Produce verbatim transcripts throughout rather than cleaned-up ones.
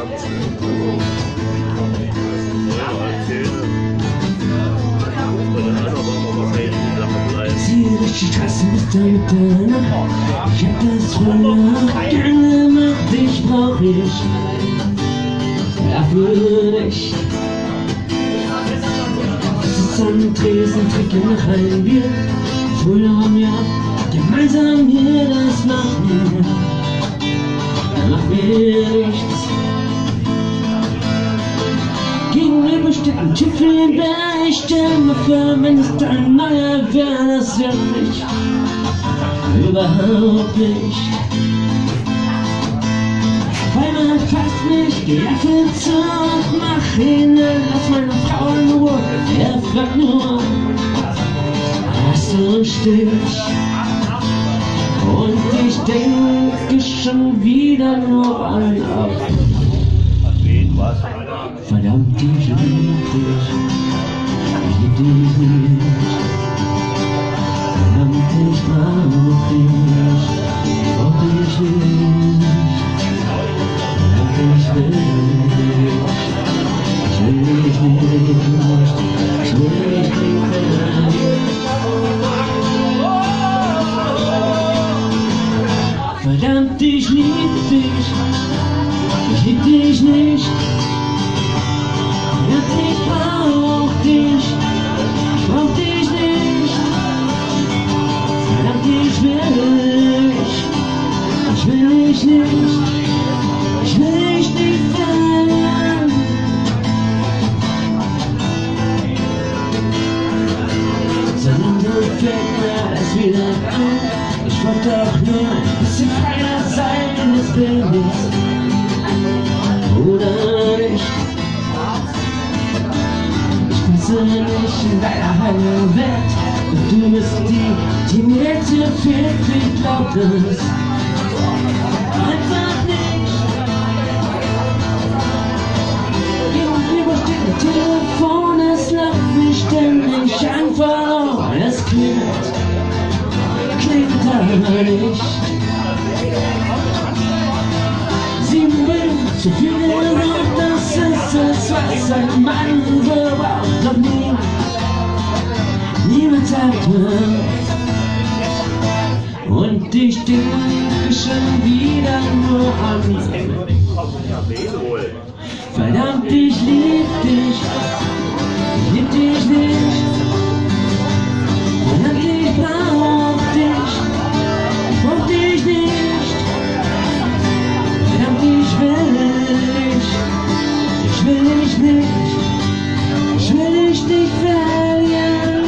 Richtig Stress mit deiner. Ich hab das früher gerne gemacht, dich brauch ich. Dafür nicht. Sitz am Tresen, trinke nach ein Bier. Früher haben wir gemeinsam hier, das macht mir, macht mir nichts. Gegenüber steht ein Tiefenberg, ich stell mir vor, wenn es dein neuer wäre, das wird mich überhaupt nicht. Weil man fasst mich, geh einfach zu und mach ihn, lass meine Frau in Ruhe. Er fragt nur, hast du einen Stich? Und ich denke schon wieder nur an ab. Verdammt, ich lieb dich, ich lieb dich nicht. Verdammt, ich brauch dich, ich brauch dich nicht. Verdammt, ich will dich, ich will dich nicht, ich will dich nicht. Verdammt, ich lieb dich, ich lieb dich nicht. Ich brauch dich, ich brauch dich nicht. Verdammt, ich will dich, ich will dich nicht. Ich will dich nicht verlieren. Sondern du fällt mir das wieder ein. Ich wollte doch nur ein bisschen freier sein, das bin ich. Oder nicht? Nicht in deiner heilen Welt. Und du bist die, die mir zu viel kriegt, glaubt es einfach nicht. Gegenüber steht ein Telefon, es läuft mich ständig einfach auf. Es klingelt, klingt aber nicht. Sie will zu viel noch, das ist es, was ein Mann so braucht. Noch nie, niemand sagt mir. Und ich denke schon wieder nur an sie. Verdammt, ich lieb dich, ich lieb dich nicht. Verdammt, ich brauch dich, ich brauch dich nicht. Verdammt, ich will dich, ich will dich nicht, ich will dich nicht verlieren.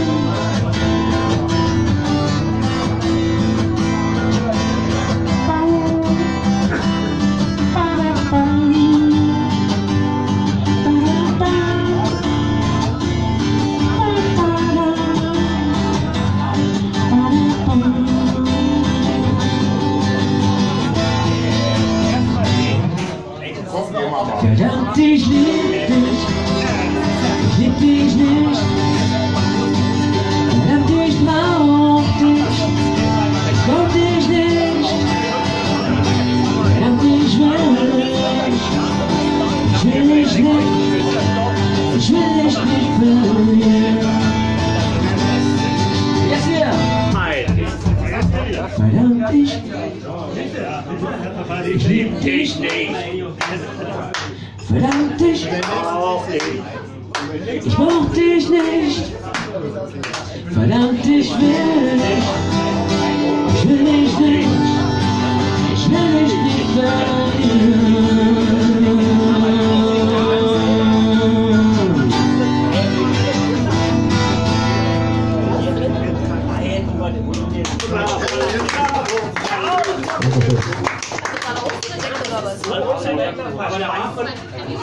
Verdammt, ich lieb dich, ich lieb dich nicht. Verdammt, ich brauch dich, ich brauch dich nicht. Verdammt, ich will dich, ich will dich nicht, ich will dich nicht verlieren. Jetzt wieder! Verdammt, ich, ich lieb dich nicht. Verdammt, ich, ich brauch dich nicht. Verdammt, ich will dich, ich will dich nicht, ich will dich nicht verlieren. Aber der